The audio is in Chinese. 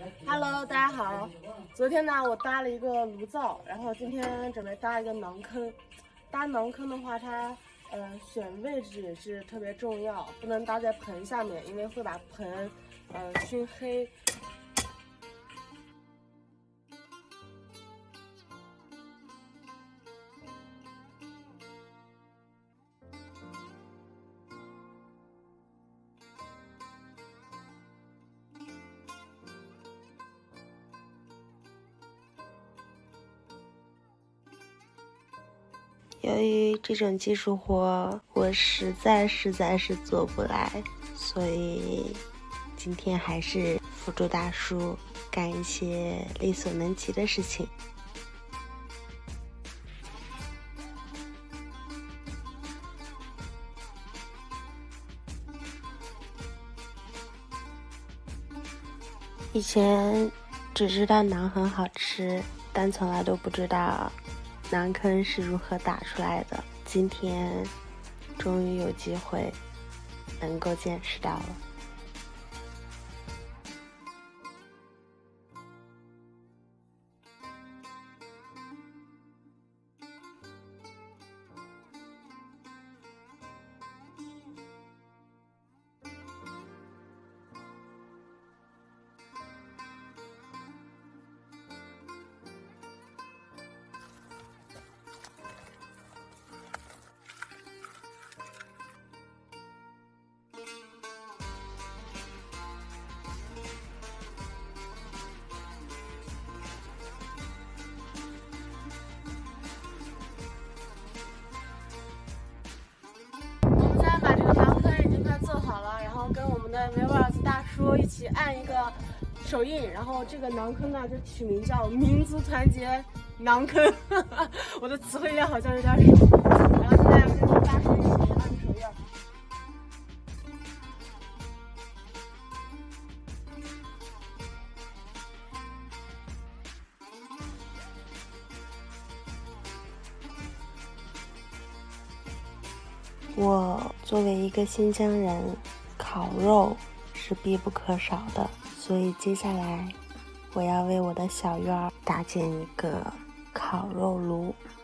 Hello，大家好。昨天呢，我搭了一个炉灶，然后今天准备搭一个馕坑。搭馕坑的话，它选位置也是特别重要，不能搭在盆下面，因为会把盆熏黑。 由于这种技术活我实在是做不来，所以今天还是辅助大叔干一些力所能及的事情。以前只知道馕很好吃，但从来都不知道馕坑是如何打出来的。今天终于有机会能够见识到了。 跟我们的 Weverse 大叔一起按一个手印，然后这个馕坑呢就取名叫民族团结馕坑。我的词汇量好像有点少，然后现在跟大叔一起按手印。 我作为一个新疆人，烤肉是必不可少的，所以接下来我要为我的小院搭建一个烤肉炉。